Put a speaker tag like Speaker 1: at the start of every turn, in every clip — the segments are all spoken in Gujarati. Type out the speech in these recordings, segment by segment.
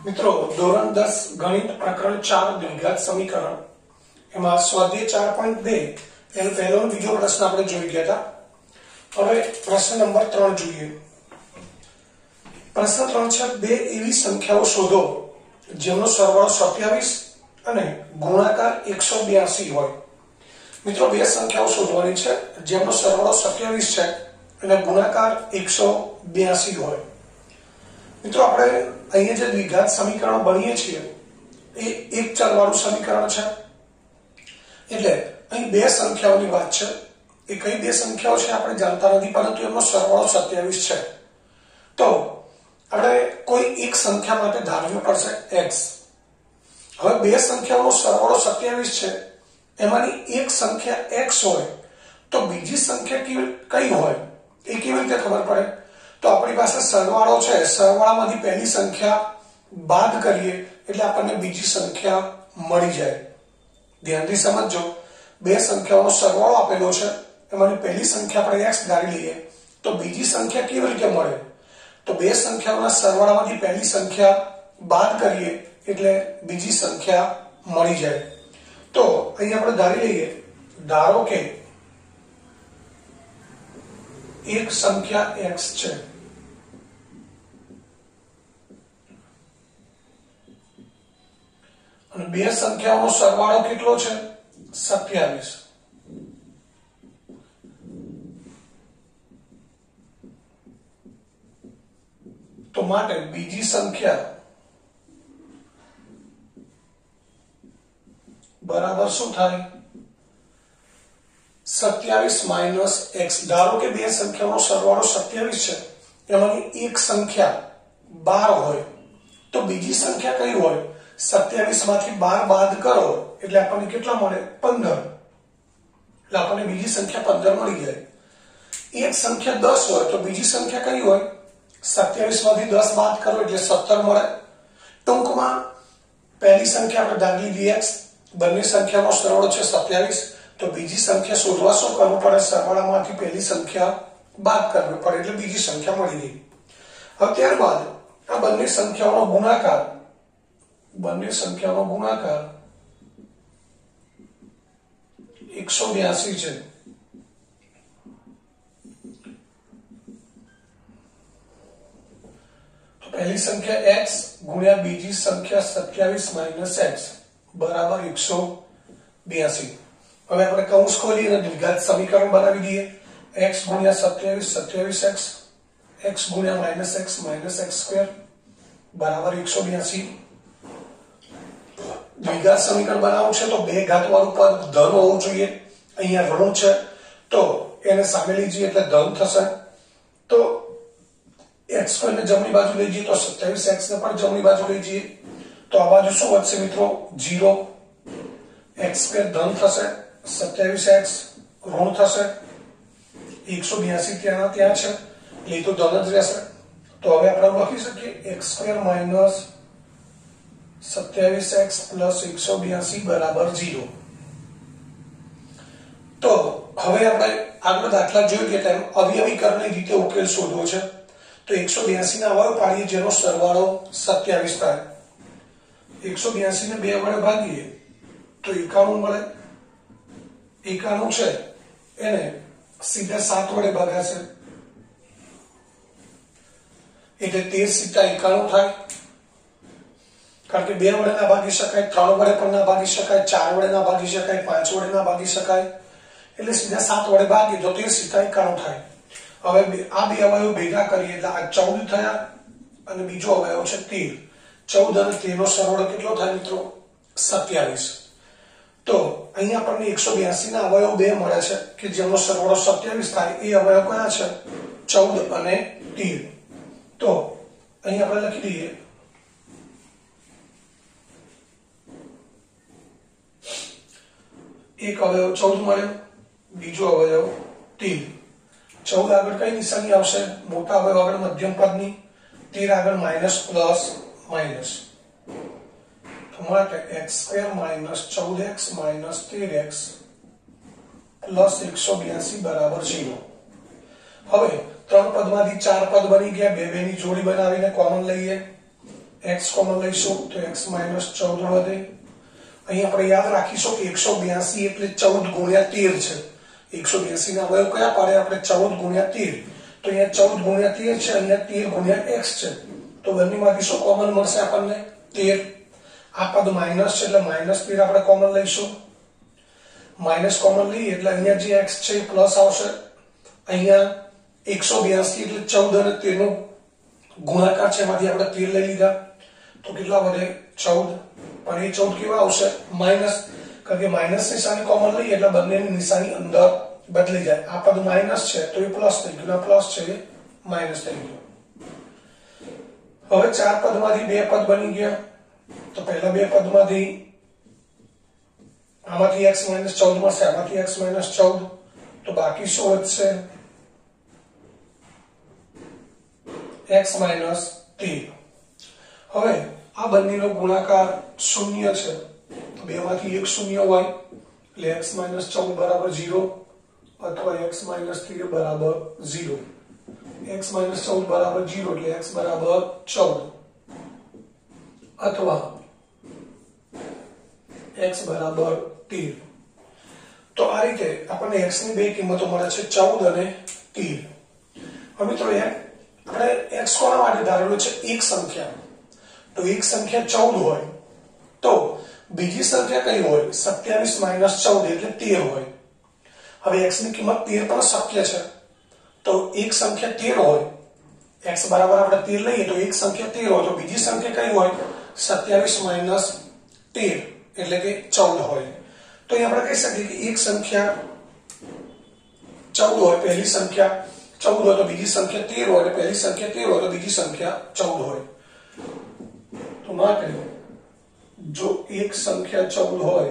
Speaker 1: મિત્રો ધોરણ 10 ગણિત પ્રકરણ 4 દ્વિઘાત સમીકરણ એમાં સ્વાધ્યાય 4.2 એનો પહેલો અને બીજો પ્રશ્ન આપણે જોઈ ગયા હતા। હવે પ્રશ્ન નંબર 3 જોઈએ। પ્રશ્ન 3 છે બે એવી સંખ્યાઓ શોધો જેમનો સરવાળો 27 અને ગુણાકાર 182 હોય। મિત્રો બે સંખ્યાઓ શોધવાની છે જેમનો સરવાળો 27 છે અને ગુણાકાર 182 હોય। મિત્રો આપણે અહીંયા જે દ્વિઘાત સમીકરણ બનીએ છીએ એ એક ચલ વાળું સમીકરણ છે, એટલે અહીં બે સંખ્યાઓની વાત છે। એ કઈ બે સંખ્યાઓ છે આપણે જાણતા નથી, પરંતુ એમનો સરવાળો 27 છે। તો આપણે કોઈ એક સંખ્યા માટે ધારવું પડશે x। હવે બે સંખ્યાઓનો સરવાળો 27 છે, એમાંની એક સંખ્યા x હોય તો બીજી સંખ્યા કઈ હોય એ કેવી રીતે ખબર પડે? તો આપણી પાસે સરવાળો છે, સરવાળામાંથી પહેલી સંખ્યા બાદ કરીએ એટલે આપણને બીજી સંખ્યા મળી જાય। ધ્યાનથી સમજજો, બે સંખ્યાઓનો સરવાળો આપેલો છે, એમાંની પહેલી સંખ્યા આપણે x ધારી લઈએ તો બીજી સંખ્યા કેવી રીતે મળે? તો બે સંખ્યાઓના સરવાળામાંથી પહેલી સંખ્યા બાદ કરીએ એટલે બીજી સંખ્યા મળી જાય। તો અહીં આપણે ધારી લઈએ, ધારો કે એક સંખ્યા x છે અને બે સંખ્યાઓનો સરવાળો કેટલો છે? 27। તો માટે બીજી સંખ્યા બરાબર શું થાય? 27 માઇનસ x। ધારો કે બે સંખ્યાઓનો સરવાળો 27 છે, એમાંની એક સંખ્યા 12 હોય તો બીજી સંખ્યા કઈ હોય? 27 માંથી 12 બાદ કરો એટલે આપણને કેટલા મળે? 15। એટલે આપણને બીજી સંખ્યા 15 મળી જાય। એક સંખ્યા 10 હોય તો બીજી સંખ્યા કઈ હોય? 27 માંથી 10 બાદ કરો એટલે 17 મળે। ટૂંકમાં પહેલી સંખ્યા આપણે ધારી લીધી x, બંને સંખ્યાનો સરવાળો છે 27, તો બીજી સંખ્યા શોધવા શું કરવું પડે? સરવાળામાંથી પહેલી સંખ્યા બાદ કરવી પડે એટલે બીજી સંખ્યા મળી ગઈ। હવે ત્યારબાદ આ બંને સંખ્યાઓનો ગુણાકાર 182 છે। તો પહેલી સંખ્યા x ગુણ્યા બીજી સંખ્યા 27 માઇનસ x બરાબર 182। હવે આપણે કૌંસ ખોલી અને દ્વિઘાત સમીકરણ બનાવી દઈએ। x ગુણ્યા 27 27x, x ગુણ્યા માઇનસ x સ્ક્વેર બરાબર 182। દ્વિઘાત સમીકરણ બનાવવું છે તો બે ઘાત વાળું પદ ધન હોવું જોઈએ। અહીંયા ઋણ છે તો એને સામે લઈ જઈએ એટલે ધન થશે। તો x સ્ક્વેર ને જમણી બાજુ લઈ જઈએ તો 27x ને પણ જમણી બાજુ લઈ જઈએ તો આ બાજુ શું વધશે મિત્રો? 0। x સ્ક્વેર ધન થશે, 27x ઋણ થશે, 182 ત્યાં છે એટલે તો ધન જ રહેશે। તો હવે આપણે લખી શકીએ x square minus 27x plus 182 બરાબર 0। તો હવે આપણે આગળ દાખલા જોઈ ગયા તેમ અવયવીકરણની રીતે ઉકેલ શોધવો છે। તો 182 ના અવયવ પાડીએ જેનો સરવાળો 27 થાય। 182 ને 2 વડે ભાગીએ તો 91 મળે। 91 છે એને સીધા 7 વડે ભાગાશે એટલે 13 * 91 થાય। કારણ કે 2 વડે ના ભાગી શકાય, 3 વડે પણ ના ભાગી શકાય, 4 વડે ના ભાગી શકાય, 5 વડે ના ભાગી શકાય, એટલે સીધા 7 વડે ભાગીએ તો 13 * 91 થાય। હવે આ બે અવયવ ભેગા કરીએ એટલે આ 14 થયા અને બીજો અવયવ છે 13। 14 અને 13 નો સરવાળો કેટલો થાય મિત્રો? 27। તો અહીંયા આપણને 182 ના અવયવ બે મળે છે કે જેનો સરવાળો 27 થાય। એ અવયવ કયા છે? 14 અને 13। તો અહીં આપણે લખી દઈએ એક અવયવ 14 મળ્યો, બીજો અવયવ 13। 14 આગળ કઈ નિશાની આવશે? મોટા અવયવ આગળ મધ્યમ પદની, 13 આગળ માઇનસ પ્લસ માઇનસ। તો માટે x square minus 14x minus 13x plus 182 બરાબર 0। હવે ત્રણ પદમાંથી ચાર પદ બની ગયા, બે ની જોડી બનાવીને કોમન લઈએ। x કોમન લઈશું તો x - 14 વધે. અહીં આપણે યાદ રાખીશું કે 182 એટલે 14 ગુણ્યા 13 છે. 182 ના અવયવ કયા પાડે આપણે? 14 ગુણ્યા 13. તો અહીંયા 14 ગુણ્યા 13 છે, અહીંયા 13 ગુણ્યા x છે. તો બંનેમાંથી શું કોમન મળશે આપણને? 13. આ પદ માઈનસ છે એટલે -13 આપણે કોમન લઈશું. માઈનસ કોમન લઈએ એટલે અહીંયા જે x છે એ પ્લસ આવશે. અહીંયા 182 એટલે 14 અને 13 નો ગુણાકાર છે, એમાંથી આપણે 13 લઈ લીધા તો કેટલા વધે? 14. પણ એ 14 કેવા આવશે? માઈનસ, કારણ કે માઈનસ નિશાની કોમન લઈએ એટલે બંનેની નિશાની અંદર બદલી જાય. આ પદ માઈનસ છે તો એ પ્લસ થઈ ગયું, આ પ્લસ છે એ માઈનસ થઈ ગયું. હવે ચાર પદમાંથી બે પદ બની ગયા. તો પહેલા બે પદમાંથી આમાંથી x - 14 મળશે, આમાંથી x - 14. તો બાકી શું વધશે? x - 13. હવે આ બંનેનો ગુણાકાર શૂન્ય છે તો બેમાંથી એક શૂન્ય હોય એટલે x - 14 બરાબર 0 અથવા x - 13 બરાબર 0. x - 14 બરાબર 0 એટલે x બરાબર 14 અથવા x બરાબર 13. તો આ રીતે આપણને x ની બે કિંમતો મળે છે, 14 અને 13. હવે મિત્રો આપણે x કોના માટે ધારેલું છે? એક સંખ્યા. તો એક સંખ્યા 14 હોય તો બીજી સંખ્યા કઈ હોય? 27 - 14 એટલે 13 હોય. હવે x ની કિંમત 13 પણ શક્ય છે. તો એક સંખ્યા 13 હોય, x બરાબર આપણે 13 લઈએ તો એક સંખ્યા 13 હોય તો બીજી સંખ્યા કઈ હોય? 27 - 13 એટલે કે 14 હોય. તો અહીં આપણે કહી શકીએ કે એક સંખ્યા 14 હોય, પહેલી સંખ્યા 14 હોય તો બીજી સંખ્યા 13 હોય, અને પહેલી સંખ્યા 13 હોય તો બીજી સંખ્યા 14 હોય. તો માટે જો એક સંખ્યા 14 હોય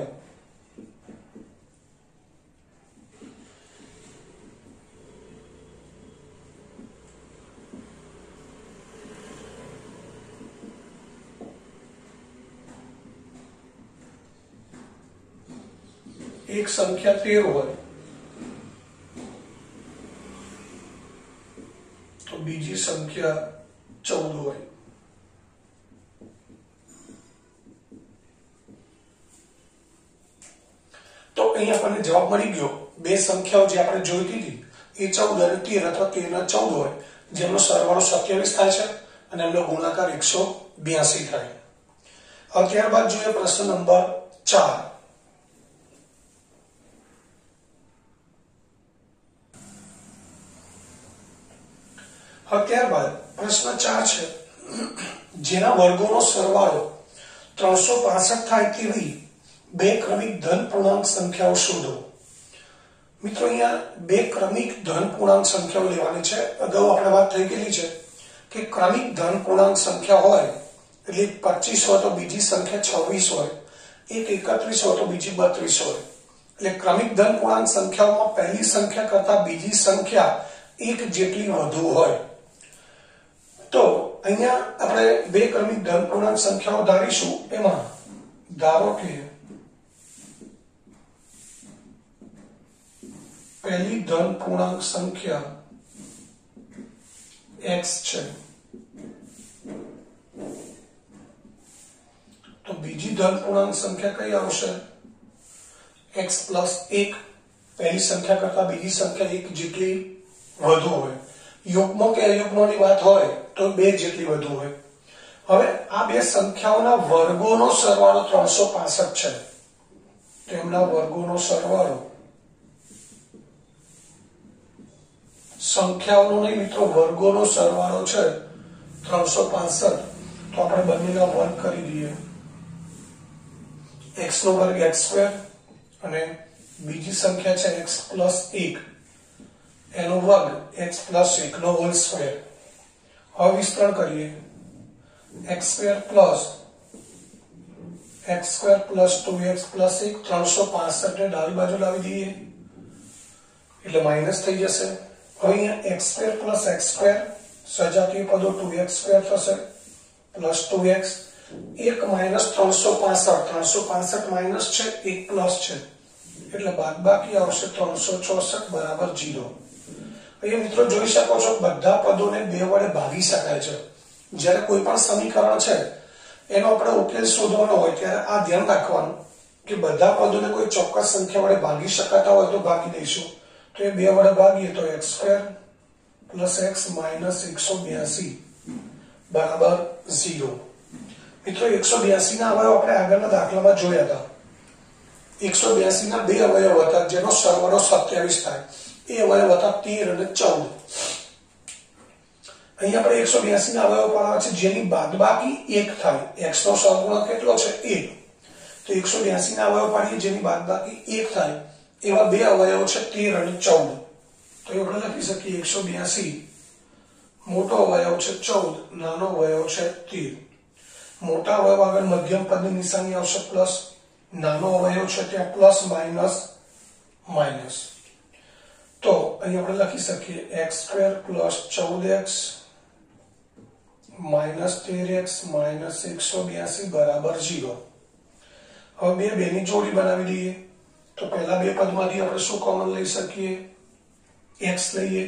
Speaker 1: એક સંખ્યા 13 હોય તો બીજી સંખ્યા 14 હોય. તો અહીં આપણને જવાબ મળી ગયો. બે સંખ્યાઓ જે આપણે જોઈ હતી એ 14 અને 13 અથવા 13 ના 14 હોય, જેમનો સરવાળો 27 થાય છે અને એમનો ગુણાકાર 182 થાય. હવે ત્યારબાદ જોઈએ પ્રશ્ન નંબર 4. હવે ત્યારબાદ પ્રશ્ન 4 છે, જેના વર્ગોનો સરવાળો 365 થાય તેવી બે ક્રમિક ધન પૂર્ણાંક સંખ્યાઓ શોધો. મિત્રો અહીંયા બે ક્રમિક ધન પૂર્ણાંક સંખ્યાઓ લેવાની છે. અગાઉ આપણે વાત થઈ ગયેલી છે કે ક્રમિક ધન પૂર્ણાંક સંખ્યા હોય એટલે 25 હોય તો બીજી સંખ્યા 26 હોય, એક 31 હોય તો બીજી 32 હોય. એટલે ક્રમિક ધન પૂર્ણાંક સંખ્યાઓમાં પહેલી સંખ્યા કરતા બીજી સંખ્યા એક જેટલી વધુ હોય. તો અહીંયા આપણે બે ક્રમિક ધન પૂર્ણાંક સંખ્યાઓ ધારીશું. એમાં ધારો કે પહેલી ધન પૂર્ણાંક સંખ્યા x છે તો બીજી ધન પૂર્ણાંક સંખ્યા કઈ આવશે? x + 1. પહેલી સંખ્યા કરતા બીજી સંખ્યા એક જેટલી વધુ હોય. યુગ્મ કે અયુગ્મની વાત હોય તો બે જેટલી વધુ હોય. હવે આ બે સંખ્યાઓના વર્ગોનો સરવાળો 365 છે. તેમના વર્ગોનો સરવાળો સંખ્યાઓનો નહીં મિત્રો, વર્ગોનો સરવાળો છે 365. તો આપણે બંનેના વર્ગ કરી દઈએ. x નો વર્ગ x² અને બીજી સંખ્યા છે x + 1 એનો વર્ગ x + 1 નો હોલ સ્ક્વેર. હવે વિસ્તરણ કરીએ. x² + 2x + 1 365 ને ડાબી બાજુ લાવી દઈએ એટલે માઈનસ થઈ જશે. હવે અહીંયા x² + x² સજાતીય પદો 2x² થશે + 2x 1 - 365. 365 માઈનસ છે, 1 પ્લસ છે એટલે બાદબાકી આવશે 364 બરાબર 0. અહીંયા મિત્રો જોઈ શકો છો બધા પદોને બે વડે ભાગી શકાય છે. જ્યારે કોઈ પણ સમીકરણ છે એનો આપણે ઉકેલ શોધવાનો હોય ત્યારે આ ધ્યાન રાખવાનું કે બધા પદોને કોઈ ચોક્કસ સંખ્યા વડે ભાગી શકાતા હોય તો ભાગી દઈશું. તો એ 2 વડે ભાગીએ તો x² + x - 182 બરાબર 0. મિત્રો 182 ના અવયવ આપણે આગળના દાખલામાં જોયા હતા. 182 ના 2 અવયવ હતા જેનો સરવાળો 27 થાય. એ અવયવ હતા 13 અને 14. અહીં આપણે 182 ના અવયવ પાડવા છે જેની બાદબાકી 1 થાય. x નો સહગુણક કેટલો છે 1. તો 182 ના અવયવ પાડીએ જેની બાદબાકી 1 થાય એવા 2 અવયવ છે 13 અને 14. તો એ આપણે લખી શકીએ 182 મોટો અવયવ છે 14, નાનો અવયવ છે 13. મોટા અવયવ આગળ મધ્યમ પદની નિશાની આવશે પ્લસ, નાનો અવયવ છે ત્યાં પ્લસ માઇનસ માઇનસ. તો અહીં આપણે લખી શકીએ x² + 14x - 13x - 182 બરાબર 0. હવે બે ની જોડી બનાવી દઈએ. તો પહેલા બે પદમાંથી આપણે શું કોમન લઈ શકીએ? x લઈએ.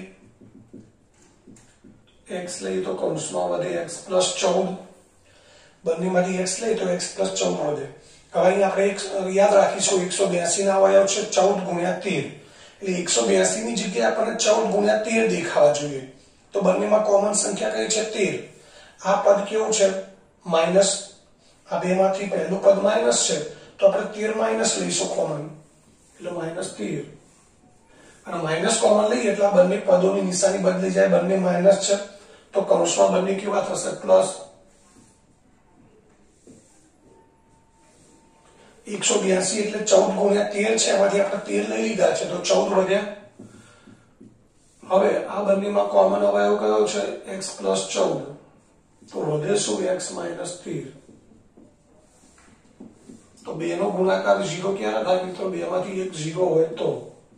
Speaker 1: x લઈએ તો કૌંસમાં વધે x + 14. બંનેમાંથી x લઈએ તો x + 14 વધે. હવે અહીં આપણે એક યાદ રાખીશું 182 ના અવયવ છે 14 × 13. એટલે 182 ની જગ્યાએ આપણને 14 × 13 દેખાવા જોઈએ. તો બંનેમાં કોમન સંખ્યા કઈ છે 13. આ પદ કેવું છે માઈનસ. આ બેમાંથી પહેલું પદ માઈનસ છે તો આપણે 13 માઈનસ લઈશું કોમન એટલે -13. અને માઈનસ કોમન લઈએ એટલે આ બંને પદોની નિશાની બદલી જાય. બંને માઈનસ છે તો કૌંસમાં બંને કેવા થશે પ્લસ. 182 એટલે 14 × 13 છે એમાંથી આપણે 13 લઈ લીધા છે તો 14 વધ્યા. હવે આ બંનેમાં કોમન અવયવ કયો છે x + 14. તો વધે શું x - 13. તો 2 નો ગુણાકાર 0 ક્યારે થાય મિત્રો? 2 માંથી એક 0 હોય તો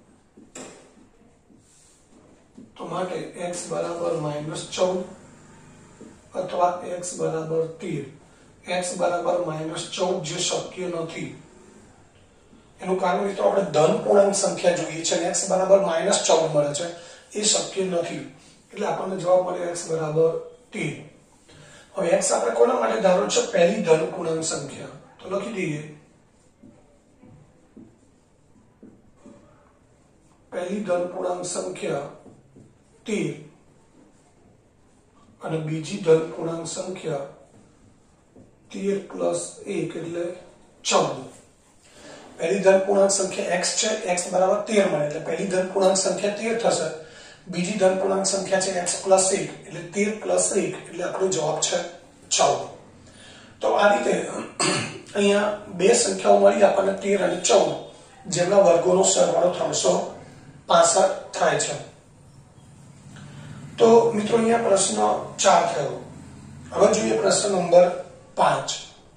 Speaker 1: માટે x = -14 અથવા x = 13. x = -14 જે શક્ય નથી. એનું કારણ મિત્રો આપણે ધન પૂર્ણાંક સંખ્યા જોઈએ છે અને x = -14 મળે છે એ શક્ય નથી. એટલે આપણને જવાબ મળે x = 13. હવે x આપણે કોના માટે ધારો છે? પહેલી ધન પૂર્ણાંક સંખ્યા. તો લખી દઈએ પહેલી ધન પૂર્ણાંક સંખ્યા 13 અને બીજી ધન પૂર્ણાંક સંખ્યા 13 + 1 એટલે 14. પહેલી ધન પૂર્ણાંક સંખ્યા x છે, x = 13 મળે એટલે પહેલી ધન પૂર્ણાંક સંખ્યા 13 થશે. બીજી ધન પૂર્ણાંક સંખ્યા છે x + 1 એટલે 13 + 1 એટલે આપણો જવાબ છે 14. તો આ રીતે અહીંયા બે સંખ્યાઓ મળી આપણને 13 અને 14 જેમના વર્ગોનો સરવાળો 365 થાય છે. તો મિત્રો અહીંયા પ્રશ્ન 4 થયો. હવે જોઈએ પ્રશ્ન નંબર 5.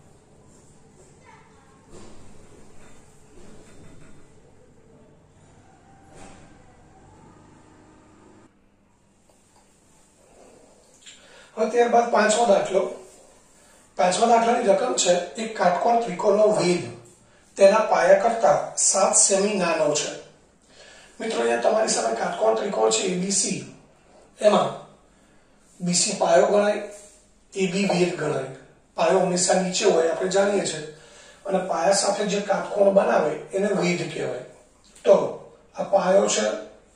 Speaker 1: હવે ત્યારબાદ પાંચમો દાખલો. પાંચમા દાખલાની રકમ છે એક કાટકોણ ત્રિકોણનો વેધ તેના પાયા કરતા 7 સેમી નાનો છે. મિત્રો અહીંયા તમારી સામે કાટકોણ ત્રિકોણ છે ABC. એમાં BC પાયો ગણાય, AB વેધ ગણાય. પાયો હંમેશા નીચે હોય આપણે જાણીએ છીએ અને પાયા સાથે જે કાટકોણ બનાવે એને વેધ કહેવાય. તો આ પાયો છે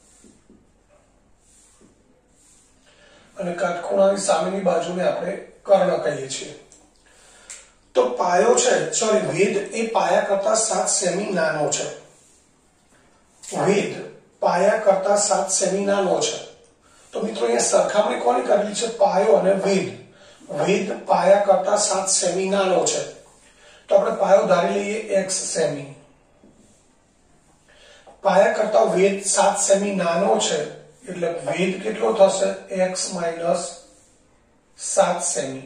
Speaker 1: અને કાટખૂણાની સામેની બાજુને આપણે કર્ણ કહીએ છીએ. તો પાયો છે વેધ એ પાયા કરતા 7 સેમી નાનો છે. વેધ પાયા કરતા 7 સેમી નાનો છે. તો મિત્રો અહીંયા સરખામણી કોની કરવી છે? પાયો અને વેધ. વેધ પાયા કરતા 7 સેમી નાનો છે. તો આપણે પાયો ધારી લઈએ x સેમી. પાયા કરતા વેધ 7 સેમી નાનો છે એટલે વેધ કેટલો થશે? x - 7 સેમી.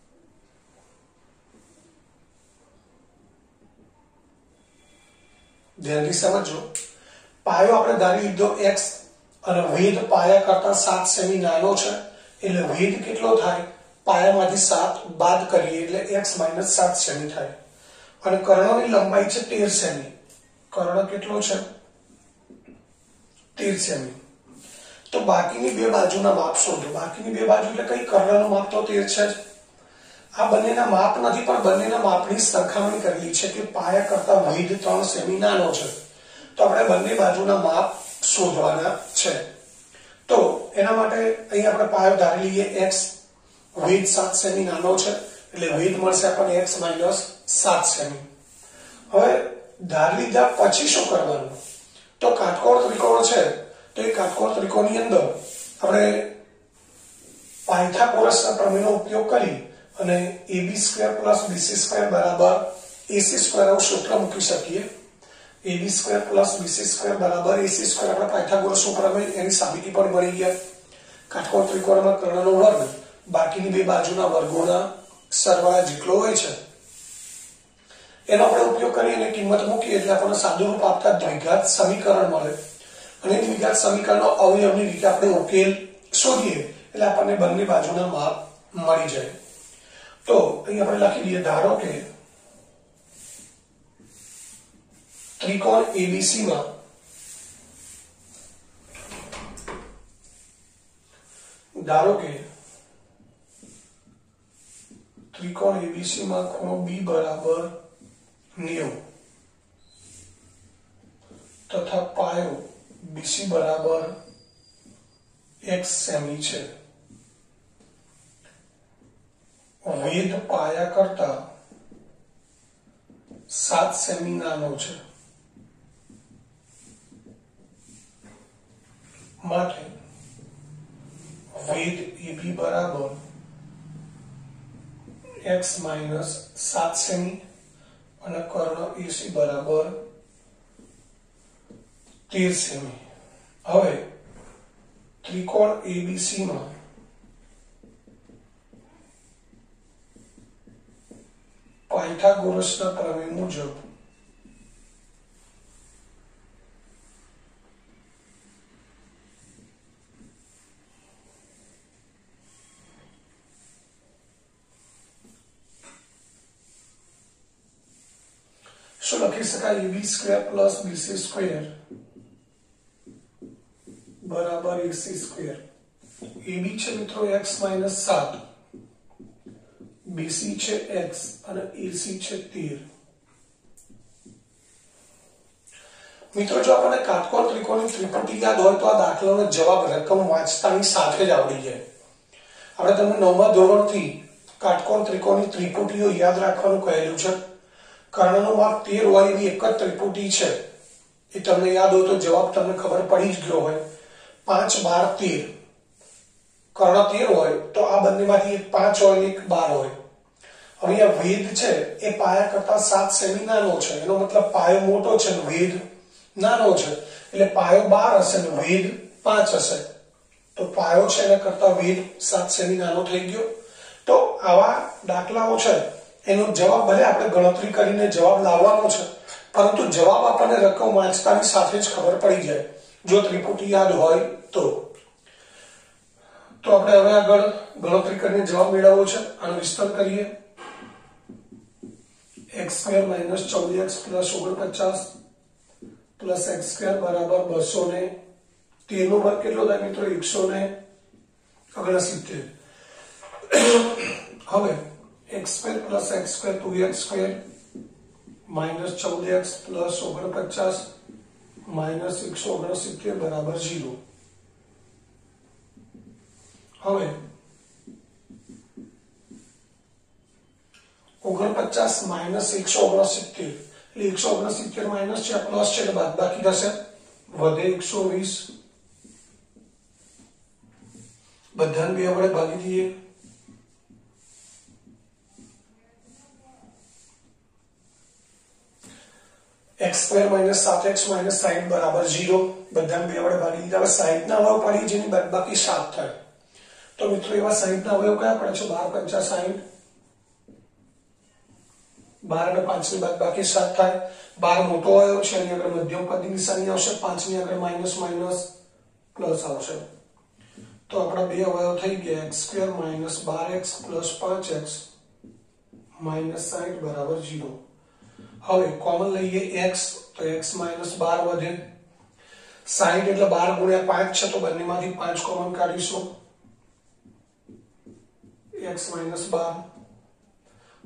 Speaker 1: ધ્યાનથી સમજો. પાયો આપણે ધારી લીધો x અને વેધ પાયા કરતા 7 સેમી નાનો છે એટલે વેધ કેટલો થાય? પાયામાંથી 7 બાદ કરીએ એટલે x - 7 સેમી થાય. અને કર્ણની લંબાઈ છે 13 સેમી. કર્ણ કેટલો છે? 13 સેમી. તો બાકીની બે બાજુના માપ શોધો. બાકીની બે બાજુ એટલે કઈ? કર્ણનું માપ તો 13 છે જ. આ બંનેના માપ નથી, પણ બંનેના માપની સરખામણી કરેલી છે કે પાયા કરતા વિધ 3 સેમી નાનો છે. તો આપણે બંને બાજુના માપ શોધવાના છે. તો એના માટે અહીં આપણે પાયો ધારી લઈએ x, વિધ 7 સેમી નાનો છે એટલે વિધ મળશે આપણને x - 7 સેમી. હવે ધારી લીધા પછી શું કરવાનું? તો કાટકોણ ત્રિકોણ છે, તો એ કાટકોણ ત્રિકોણની અંદર આપણે પાયથાગોરસના પ્રમેયનો ઉપયોગ કરી અને ab² + bc² બરાબર ac² આવું સૂત્ર મૂકી શકીએ. ab² + bc² બરાબર ac² આપણે પાયથાગોરસનો પ્રમેય એની સાબિતી પણ મળી ગયા. કાટકોણ ત્રિકોણમાં કર્ણનો વર્ગ બાકીની બે બાજુના વર્ગોના સરવાળા જેટલો હોય છે એનો આપણે ઉપયોગ કરી અને કિંમત મૂકીએ એટલે આપણને સાદુરૂપ આપતા દ્વિઘાત સમીકરણ મળે. અને દ્વિઘાત સમીકરણનો અવયવની રીતે આપણે ઉકેલ શોધીએ એટલે આપણને બંને બાજુના માપ મળી જાય. તો અહીં આપણે લખી દઈએ, ધારો કે ત્રિકોણ ABC માં ખૂણો B બરાબર 90 તથા પાયો BC બરાબર x સેમી છે. વેધ પાયા કરતા 7 સેમી નાનો છે. માટે વેધ AB બરાબર x - 7 સેમી અને કર્ણ AC બરાબર 13 સેમી. હવે ત્રિકોણ ABC માં પાયથાગોરસના પ્રમેય મુજબ શું લખી શકાય? ab² + bc² બરાબર ac². AB છે મિત્રો x - 7, BC છે x અને AC છે 13. મિત્રો જો આપણને કાટકોણ ત્રિકોણની ત્રિપુટી યાદ હોય તો આ દાખલાનો જવાબ રકમ વાંચતાની સાથે જ આવડી જાય. આપણે તમને 9મા ધોરણથી કાટકોણ ત્રિકોણની ત્રિપુટીઓ યાદ રાખવાનું કહેલું છે. કર્ણનું માપ 13 હોય એવી એક જ ત્રિપુટી છે, એ તમને યાદ હોય તો જવાબ તમને ખબર પડી જ ગયો હોય. 5, 12, 13 કર્ણ 13 હોય તો આ બંનેમાંથી એક 5 હોય એક 12 હોય. હવે આ વેધ છે એ પાયા કરતા 7 સેમી નાનો છે, એનો મતલબ પાયો મોટો છે અને વેધ નાનો છે, એટલે પાયો 12 હશે અને વેધ 5 હશે. તો પાયો છે એના કરતા વેધ 7 સેમી નાનો થઈ ગયો. તો આવા દાખલાઓ છે એનો જવાબ ભલે આપણે ગણતરી કરીને જવાબ લાવવાનો છે, પરંતુ જવાબ આપણને રકમ વાંચતાની સાથે જ ખબર પડી જાય જો ત્રિપુટી યાદ હોય તો. તો આપણે હવે આગળ ગણતરી કરીને જવાબ મેળવવો છે. આનો વિસ્તર કરીએ. x² - 14x + 49 + x² બરાબર 213 નો વર્ગ કેટલો થાય મિત્રો? 169. હવે x² + x² 2x² - 14x + 49 - 169 બરાબર 0. હવે 49 - 169 એટલે 169 માઈનસ છે, પ્લસ છે એટલે બાદબાકી થશે, વધે 120. બધાને 2 વડે ભાગી દઈએ. x² - 7x - 60 બરાબર 0. બધાને 2 વડે ભાગી દીધા. હવે 60 ના અવયવ પડી જેની બાદબાકી 7 થાય. તો મિત્રો એવા 60 ના અવયવ કયા પડે છે? 12 × 5 = 60. 12 અને 5 ની બાદબાકી 7 થાય. 12 મોટો અવયવ છે, એની આગળ મધ્યમ પદની નિશાની આવશે, 5 ની આગળ માઈનસ માઈનસ પ્લસ આવશે. તો આપણા બે અવયવ થઈ ગયા, x² - 12x + 5x - 60 બરાબર 0. હવે કોમન લઈએ x, તો x - 12 વધે. 60 એટલે 12 × 5 છે, તો બંનેમાંથી 5 કોમન કાઢીશું. x - 12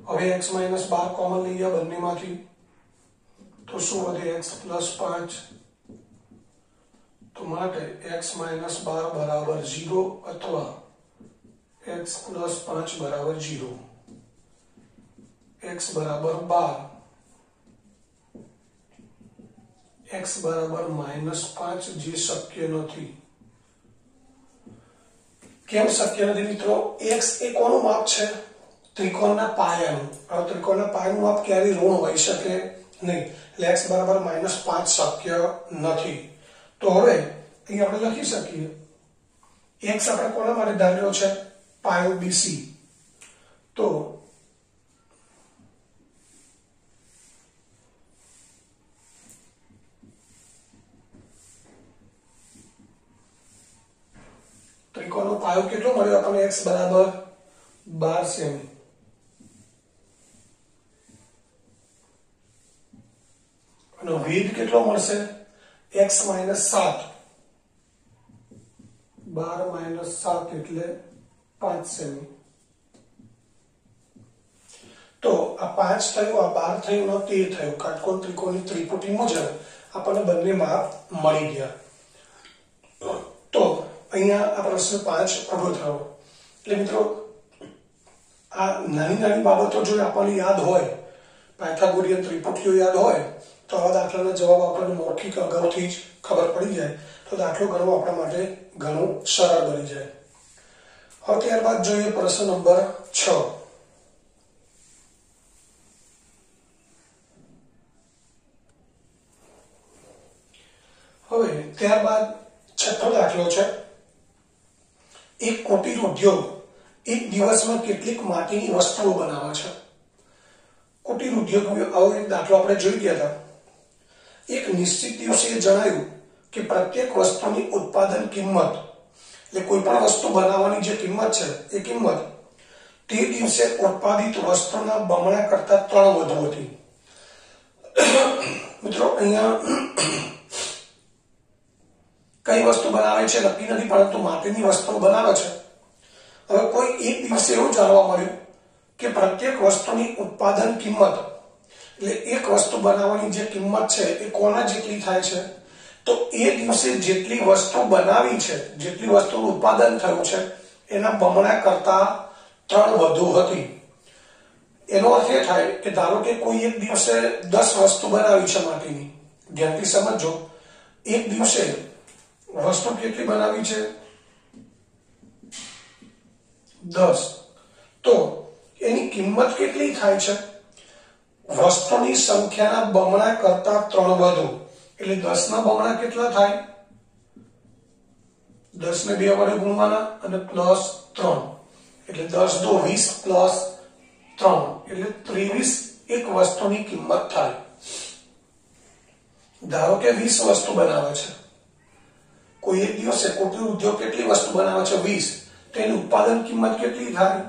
Speaker 1: હવે x - 12 કોમન લઈ ગયા બંનેમાંથી તો શું વધે x + 5 તો માટે x - 12 બરાબર 0 અથવા x + 5 બરાબર 0 x બરાબર 12 x બરાબર -5 જે શક્ય નથી કેમ શક્ય નથી મિત્રો x એ કોનું માપ છે ત્રિકોણના પાયાનું હવે ત્રિકોણના પાયાનું માપ ક્યારેય ઋણ હોઈ શકે નહીં એટલે x બરાબર -5 શક્ય નથી તો હવે અહીં આપણે લખી શકીએ x આપણે કોના માટે ધાર્યો છે પાયો BC તો ત્રિકોણનો પાયો કેટલો મળ્યો આપણને x બરાબર 12 સેમી અને વેધ કેટલો મળશે x - 7 12 - 7 એટલે 5 સેમી તો આ 5 થયું આ 12 થયું ને 13 થયું કાટકોણ ત્રિકોણની ત્રિપુટી મુજબ આપણને બંને માપ મળી ગયા તો અહીંયા આ પ્રશ્ન 5 પૂરો થયો એટલે મિત્રો આ નાની નાની બાબતો જો આપણને યાદ હોય પાયથાગોરિયન ત્રિપુટીઓ યાદ હોય તો આવા દાખલાના જવાબ આપણને મૌખિક અગાઉથી જ ખબર પડી જાય તો દાખલો ગણવો આપણા માટે ઘણું સરળ બની જાય હવે ત્યારબાદ જોઈએ પ્રશ્ન નંબર 6 હવે ત્યારબાદ છઠ્ઠો દાખલો છે એક કુટીર ઉદ્યોગ એક દિવસમાં કેટલીક માટીની વસ્તુઓ બનાવે છે કુટીર ઉદ્યોગ આવો એક દાખલો આપણે જોઈ ગયા હતા એક નિશ્ચિત દિવસે જણાયું કે પ્રત્યેક વસ્તુની ઉત્પાદન કિંમત એટલે કોઈ પણ વસ્તુ બનાવવાની જે કિંમત છે એ કિંમત તે દિવસે ઉત્પાદિત વસ્તુના બમણા કરતા 3 વધુ હતી મિત્રો અહીંયા કઈ વસ્તુ બનાવે છે નક્કી નથી પરંતુ માટીની વસ્તુઓ બનાવે છે હવે કોઈ એક દિવસે એવું જાણવા મળ્યું કે પ્રત્યેક વસ્તુની ઉત્પાદન કિંમત એટલે એક વસ્તુ બનાવવાની જે કિંમત છે એ કોના જેટલી થાય છે તો એ દિવસે જેટલી વસ્તુ બનાવી છે જેટલી વસ્તુનું ઉત્પાદન થયું છે એના બમણા કરતા 3 વધુ હતી એનો અર્થ એ થાય કે ધારો કે કોઈ એક દિવસે 10 વસ્તુ બનાવી છે માટીની ધ્યાનથી સમજો એક દિવસે વસ્તુ કેટલી બનાવી છે 10 તો એની કિંમત કેટલી થાય છે વસ્તુની સંખ્યાના બમણા કરતા 3 વધુ એટલે 10 ના બમણા કેટલા થાય 10 ને 2 વડે ગુણવાના અને પ્લસ 3 એટલે 10 × 2 = 20 પ્લસ 3 એટલે 23 એક વસ્તુની કિંમત થાય ધારો કે 20 વસ્તુ બનાવે છે કોઈ એક દિવસે કુટીર ઉદ્યોગ કેટલી વસ્તુ બનાવે છે 20 તેની ઉત્પાદન કિંમત કેટલી થાય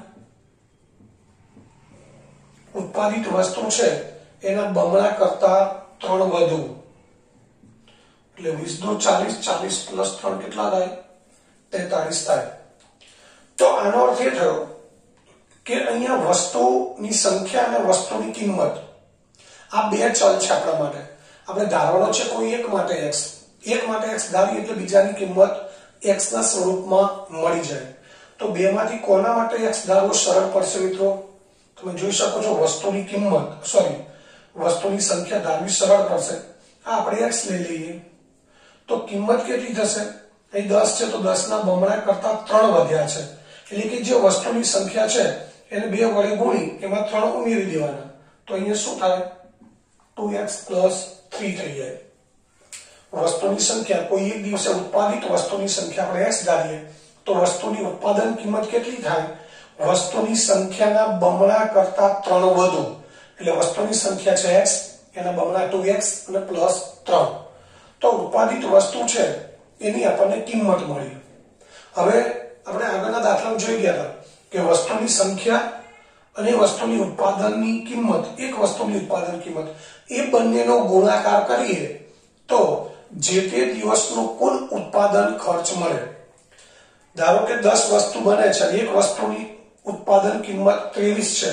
Speaker 1: ઉત્પાદિત વસ્તુ છે એના બમણા કરતા 3 વધુ એટલે 20 × 40 40 પ્લસ 3 કેટલા થાય 43 થાય તો આનો અર્થ એ થયો કે અહીંયા વસ્તુની સંખ્યા અને વસ્તુની કિંમત આ બે ચલ છે આપણા માટે આપણે ધારવાનો છે કોઈ એક માટે x એક માટે x ધારીએ એટલે બીજાની કિંમત x ના સ્વરૂપમાં મળી જાય તો બે માંથી કોના માટે x ધારવો સરળ પડશે મિત્રો તમે જોઈ શકો છો વસ્તુની કિંમત વસ્તુની સંખ્યા ધારવી સરળ પડશે આ આપણે x લઈ લઈએ તો કિંમત કેટલી થશે અહીં 10 છે તો 10 ના બમણા કરતા 3 વધ્યા છે એટલે કે જે વસ્તુની સંખ્યા છે એને 2 વડે ગુણી એમાં 3 ઉમેરી દેવાના તો અહીંયા શું થાય 2x + 3 થઈ જાય વસ્તુની સંખ્યા કોઈ એક દિવસે ઉત્પાદિત વસ્તુની સંખ્યા આપણે x ધારીએ તો વસ્તુની ઉત્પાદન કિંમત કેટલી થાય વસ્તુની સંખ્યાના બમણા કરતા 3 વધુ એટલે વસ્તુની સંખ્યા છે x એના બમણા 2x અને પ્લસ 3 તો ઉત્પાદિત વસ્તુ છે એની આપણને કિંમત મળી હવે આપણે આગળના દાખલામાં જોઈ ગયા હતા કે વસ્તુની સંખ્યા અને વસ્તુની ઉત્પાદનની કિંમત એક વસ્તુની ઉત્પાદન કિંમત એ બંનેનો ગુણાકાર કરીએ તો જે તે દિવસનો કુલ ઉત્પાદન ખર્ચ મળે ધારો કે 10 વસ્તુ બને છે એક વસ્તુની ઉત્પાદન કિંમત 23 છે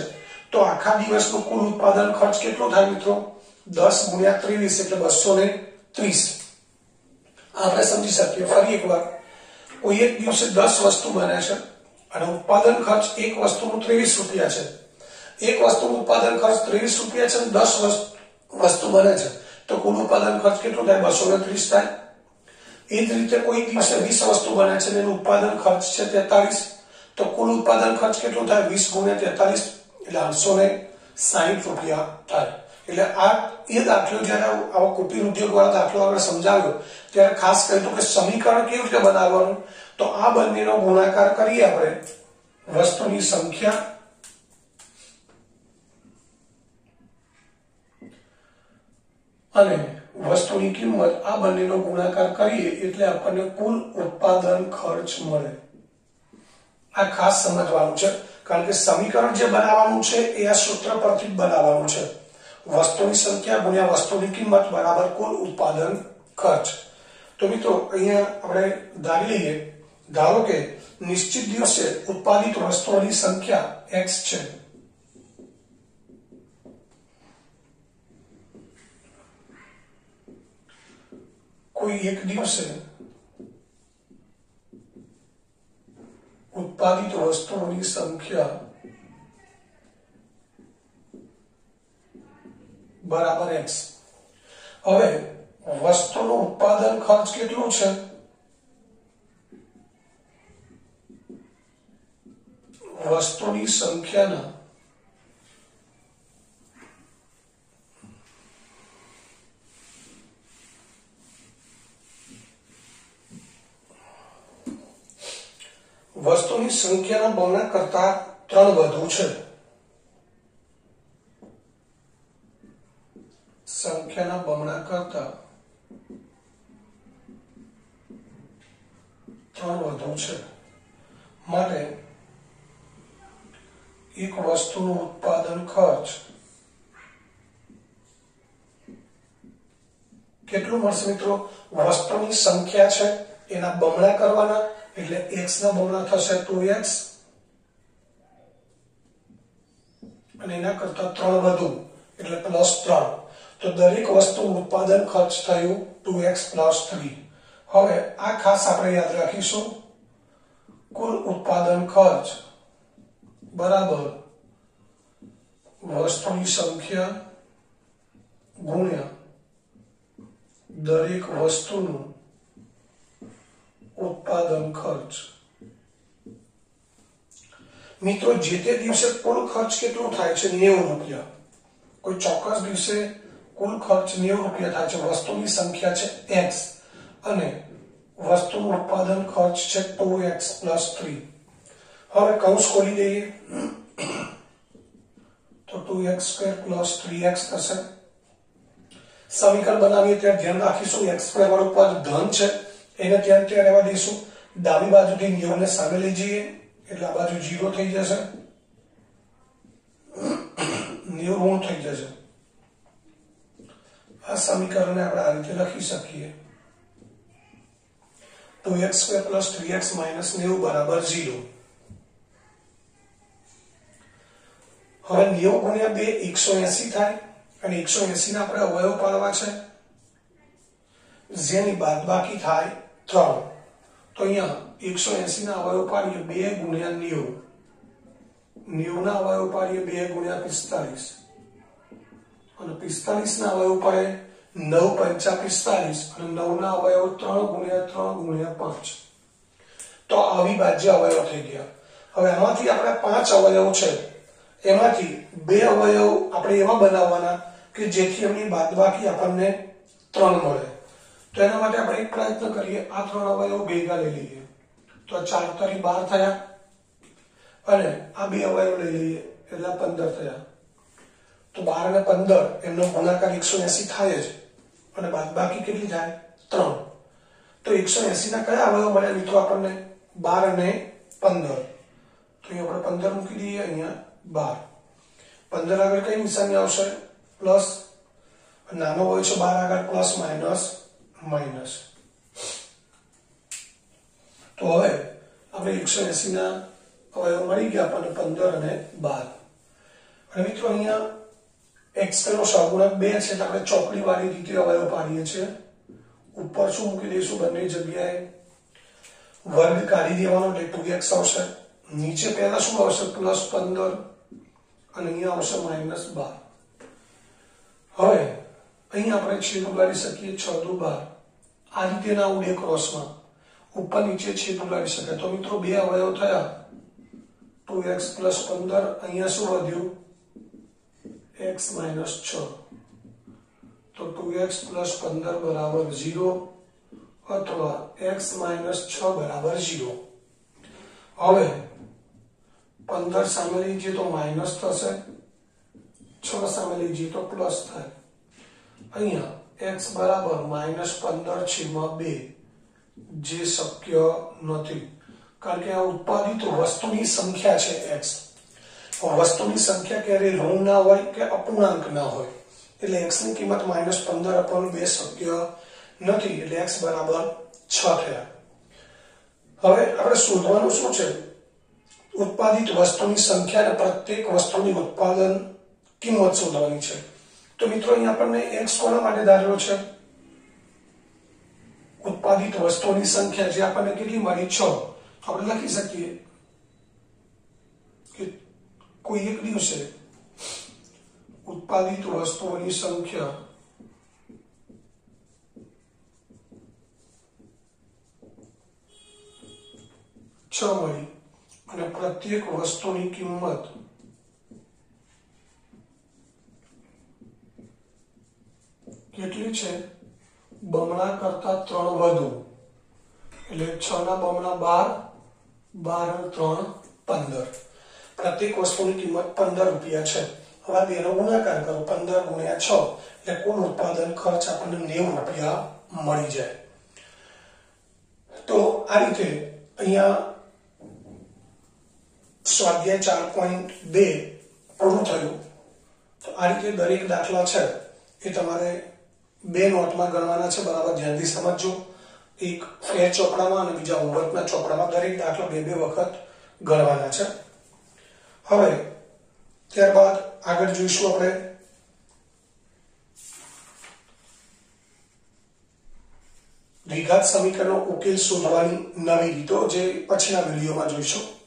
Speaker 1: તો આખા દિવસનું કુલ ઉત્પાદન ખર્ચ કેટલો થાય મિત્રો? 10 ગુણ્યા 23 એટલે 230. આપણે સમજી શકીએ. ફરી એકવાર, કોઈ એક દિવસે 10 વસ્તુ બને છે અને ઉત્પાદન ખર્ચ એક વસ્તુનું 23 રૂપિયા છે. એક વસ્તુનું ઉત્પાદન ખર્ચ 23 રૂપિયા છે અને 10 વસ્તુ બને છે, તો કુલ ઉત્પાદન ખર્ચ કેટલો થાય? 230 થાય. એ જ રીતે કોઈ દિવસે 20 વસ્તુ બને છે અને એનું ઉત્પાદન ખર્ચ છે 43, તો કુલ ઉત્પાદન ખર્ચ કેટલો થાય? 20 ગુણ્યા 43 એટલે 860 રૂપિયા થાય. એટલે આ એ દાખલો જ્યારે આવો કુટીર ઉદ્યોગ વાળો દાખલો આપણે સમજાવ્યો ત્યારે ખાસ કહ્યું કે સમીકરણ કેવી રીતે બનાવવાનું? તો આ બંનેનો ગુણાકાર કરીએ આપણે વસ્તુની સંખ્યા અને વસ્તુની કિંમત, આ બંનેનો ગુણાકાર કરીએ એટલે આપણને કુલ ઉત્પાદન ખર્ચ મળે. આ ખાસ સમજવાનું છે, કારણ કે સમીકરણ જે બનાવવાનું છે એ આ સૂત્ર પરથી બનાવવાનું છે. વસ્તુની સંખ્યા ગુણ્યા વસ્તુની કિંમત બરાબર કુલ ઉત્પાદન ખર્ચ. તો મિત્રો અહીંયા આપણે ધારી લઈએ, ધારો કે નિશ્ચિત દિવસે ઉત્પાદિત વસ્તુઓની સંખ્યા x છે. કોઈ એક દિવસે ઉત્પાદિત વસ્તુઓની સંખ્યા બરાબર x. હવે વસ્તુનું ઉત્પાદન ખર્ચ કેટલું છે? વસ્તુની સંખ્યાના બમણા કરતા 3 વધુ છે. સંખ્યાના બમણા કરતા 3 વધુ છે. માટે એક વસ્તુનું ઉત્પાદન ખર્ચ કેટલું મળશે મિત્રો? વસ્તુની સંખ્યા છે એના બમણા કરવાના એટલે x ના બમણા થશે 2x અને એના કરતા 3 વધુ એટલે +3. તો દરેક વસ્તુનું ઉત્પાદન ખર્ચ થયું 2x + 3. હવે આ ખાસ આપણે યાદ રાખીશું. કુલ ઉત્પાદન ખર્ચ બરાબર વસ્તુની સંખ્યા ગુણ્યા દરેક વસ્તુનું ઉત્પાદન ખર્ચ. મિત્રો જે તે દિવસે કુલ ખર્ચ કેટલો થાય છે? 90 રૂપિયા. કોઈ ચોક્કસ દિવસે કુલ ખર્ચ 90 રૂપિયા થાય છે. વસ્તુની સંખ્યા છે x અને વસ્તુનું ઉત્પાદન ખર્ચ છે 2x + 3. હવે કૌંસ ખોલી દઈએ તો 2x² + 3x થશે. સમીકરણ બનાવીએ ત્યારે ધ્યાન રાખીશું x² વાળું પદ ધન છે એને ત્યાં રહેવા દઈશું. ડાબી બાજુથી 90 ને સામે લઈ જઈએ એટલે આ બાજુ 0 થઈ જશે, 90 ઋણ થઈ જશે. આ સમીકરણને આપણે આ રીતે લખી શકીએ 2x² + 3x - 90 બરાબર 0. હવે 90 ગુણ્યા 2 180 થાય અને 180 ના આપણે અવયવ પાડવા છે જેની બાદબાકી થાય 3. તો અહીંયા 180 ના અવયવ પાડીએ 2 ગુણ્યા 90, 90 ના અવયવ પાડીએ 2 ગુણ્યા 45 અને 45 ના અવયવ પાડે 9 × 5 = 45 અને 9 ના અવયવ 3 ગુણ્યા 3 ગુણ્યા 5. તો અવિભાજ્ય અવયવ થઈ ગયા. હવે આમાંથી આપણે 5 અવયવ છે એમાંથી 2 અવયવ આપણે એવા બનાવવાના કે જેથી એમની બાદબાકી આપણને 3 મળે. તો એના માટે આપણે એક પ્રયત્ન કરીએ, આ 3 અવયવ ભેગા લઈ લઈએ તો 4 × 3 = 12 થયા અને આ 2 અવયવ લઈ લઈએ એટલે 15 થયા. તો 12 અને 15 એમનો ગુણાકાર 180 થાય જ અને બાદબાકી કેટલી થાય? 3. તો 180 ના કયા અવયવ મળ્યા મિત્રો આપણને? 12 અને 15. તો અહીં આપણે 15 મૂકી દઈએ, અહીંયા 12. 15 આગળ કઈ નિશાની આવશે? પ્લસ. નાનો હોય છે 12 આગળ પ્લસ માઇનસ. તો હવે આપણે 180 ના અવયવ મળી ગયા આપણને 15 અને 12. અને મિત્રો અહીંયા x નો સહગુણક 2 છે એટલે આપણે ચોકડી વાળી રીતે અવયવ પાડીએ છીએ. ઉપર શું મૂકી દઈશું બંને જગ્યાએ વર્ગ કાઢી દેવાનો એટલે 2x આવશે. નીચે પહેલા શું આવશે +15 અને અહીંયા આવશે -12. હવે અહીંયા આપણે છેદ ઉડાડી શકીએ 6 દુ 12. આ રીતે ના ઉડે ક્રોસમાં ઉપર નીચે છેદ ઉડાડી શકાય. તો મિત્રો બે અવયવ થયા 2x + 15. અહીંયા શું વધ્યું x - 6. તો 2x + 15 બરાબર 0 અથવા x - 6 બરાબર 0. હવે 15 સામે લઈ જઈએ તો માઇનસ થશે, 6 સામે લઈ જઈએ તો પ્લસ થાય. અહીંયા x બરાબર -15/2 જે શક્ય નથી કારણ કે આ ઉત્પાદિત વસ્તુની સંખ્યા છે x. વસ્તુની સંખ્યા ક્યારે ઋણ ના હોય કે અપૂર્ણાંક ના હોય એટલે x ની કિંમત -15/2 શક્ય નથી એટલે x બરાબર 6 થયા. હવે આપણે શોધવાનું શું છે ઉત્પાદિત વસ્તુની સંખ્યા અને પ્રત્યેક વસ્તુની ઉત્પાદન કિંમત શોધવાની છે. તો મિત્રો અહીં આપણને x કોના માટે ધારેલો છે ઉત્પાદિત વસ્તુની સંખ્યા જે આપણને કેટલી મળી 6. આપણે લખી શકીએ કે કોઈ એક દિવસે ઉત્પાદિત વસ્તુઓની સંખ્યા મળી અને પ્રત્યેક વસ્તુની કિંમત કેટલી છે બમણા કરતા 3 વધુ એટલે 6 ના બમણા 12, 12 3 15. પ્રત્યેક વસ્તુની કિંમત 15 રૂપિયા છે. હવે બેનો ગુણાકાર કરો 15 × 6 એટલે કુલ ઉત્પાદન ખર્ચ આપણને 90 રૂપિયા મળી જાય. તો આ રીતે અહીંયા સ્વાધ્યાય 4.2 પૂરું થયું. તો આ રીતે દરેક દાખલા છે એ તમારે 2 નોટમાં ગણવાના છે. બરાબર ધ્યાનથી સમજજો. એક ફેર ચોપડામાં અને બીજા હોમવર્કના ચોપડામાં દરેક દાખલા 2 વખત ગણવાના છે. હવે ત્યારબાદ આગળ જોઈશું આપણે દ્વિઘાત સમીકરણનો ઉકેલ શોધવાની નવી રીતો જે પછીના વિડીયોમાં જોઈશું.